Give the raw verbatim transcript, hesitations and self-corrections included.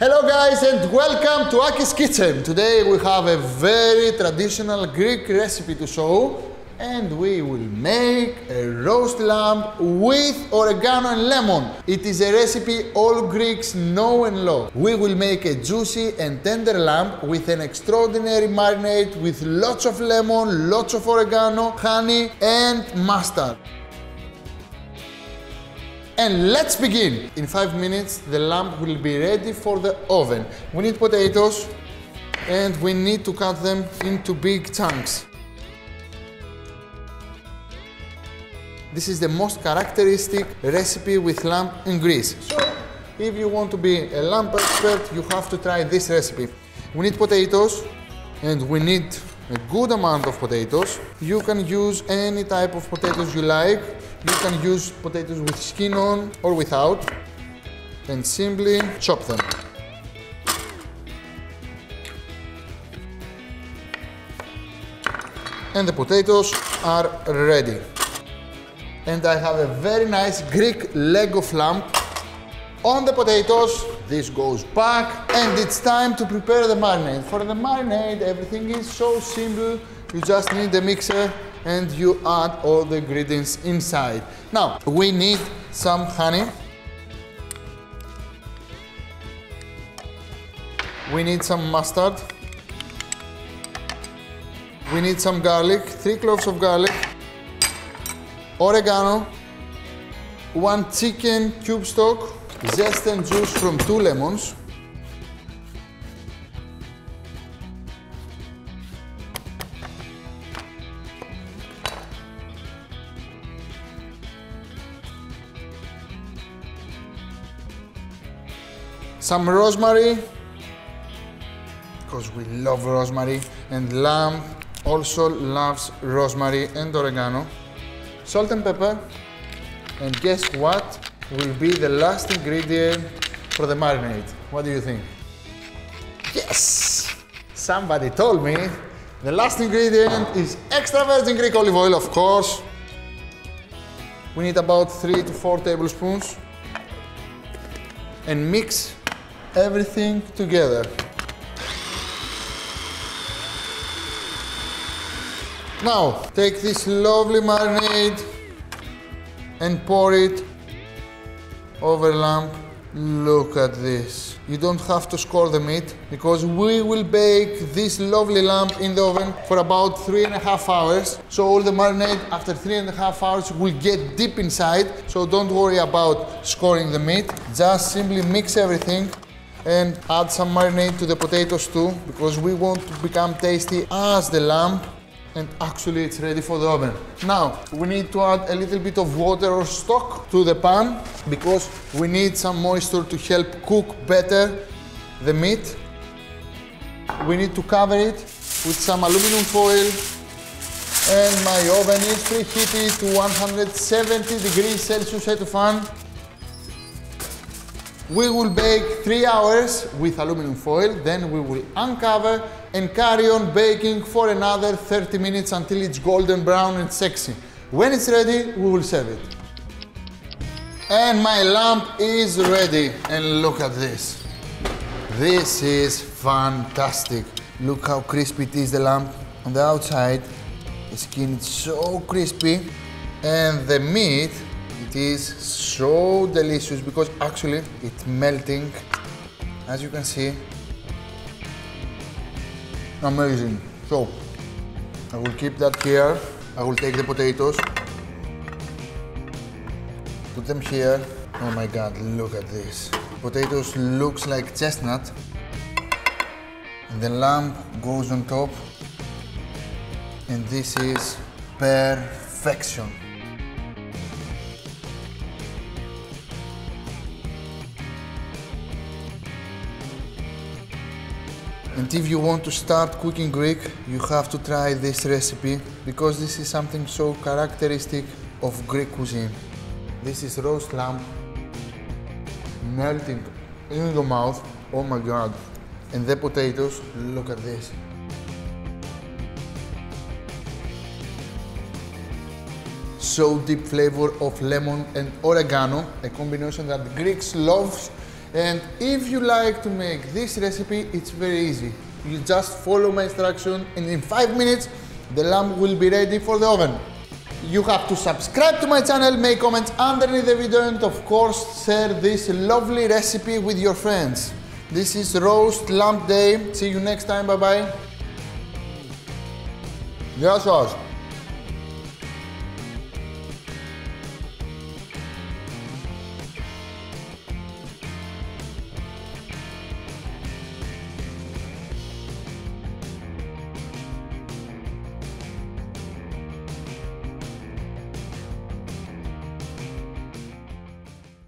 Hello guys and welcome to Aki's Kitchen. Today we have a very traditional Greek recipe to show and we will make a roast lamb with oregano and lemon. It is a recipe all Greeks know and love. We will make a juicy and tender lamb with an extraordinary marinade with lots of lemon, lots of oregano, honey and mustard. And let's begin! In five minutes the lamb will be ready for the oven. We need potatoes and we need to cut them into big chunks. This is the most characteristic recipe with lamb in Greece. So, if you want to be a lamb expert, you have to try this recipe. We need potatoes and we need a good amount of potatoes. You can use any type of potatoes you like. You can use potatoes with skin on or without and simply chop them. And the potatoes are ready. And I have a very nice Greek leg of lamb on the potatoes. This goes back and it's time to prepare the marinade. For the marinade, everything is so simple. You just need the mixer and you add all the ingredients inside. Now, we need some honey. We need some mustard. We need some garlic, three cloves of garlic. Oregano, one chicken cube stock, zest and juice from two lemons, some rosemary, because we love rosemary, and lamb also loves rosemary and oregano. Salt and pepper, and guess what will be the last ingredient for the marinade? What do you think? Yes! Somebody told me the last ingredient is extra virgin Greek olive oil, of course. We need about three to four tablespoons and mix everything together. Now, take this lovely marinade and pour it over lamb. Look at this. You don't have to score the meat because we will bake this lovely lamb in the oven for about three and a half hours. So all the marinade after three and a half hours will get deep inside. So don't worry about scoring the meat. Just simply mix everything and add some marinade to the potatoes too, because we want to become tasty as the lamb. And actually it's ready for the oven. Now, we need to add a little bit of water or stock to the pan because we need some moisture to help cook better the meat. We need to cover it with some aluminum foil and my oven is preheated to one hundred seventy degrees Celsius head to fan. We will bake three hours with aluminum foil, then we will uncover and carry on baking for another thirty minutes until it's golden brown and sexy. When it's ready, we will serve it. And my lamb is ready. And look at this. This is fantastic. Look how crispy it is, the lamb. On the outside, the skin is so crispy. And the meat, it is so delicious because actually it's melting, as you can see. Amazing. So, I will keep that here. I will take the potatoes, put them here. Oh my God, look at this. Potatoes looks like chestnut. And the lamb goes on top. And this is perfection. And if you want to start cooking Greek, you have to try this recipe because this is something so characteristic of Greek cuisine. This is roast lamb melting in the mouth. Oh my God. And the potatoes, look at this. So deep flavor of lemon and oregano, a combination that Greeks love And if you like to make this recipe, it's very easy. You just follow my instruction and in five minutes, the lamb will be ready for the oven. You have to subscribe to my channel, make comments underneath the video, and of course share this lovely recipe with your friends. This is Roast Lamb Day. See you next time, bye bye. Γεια σας.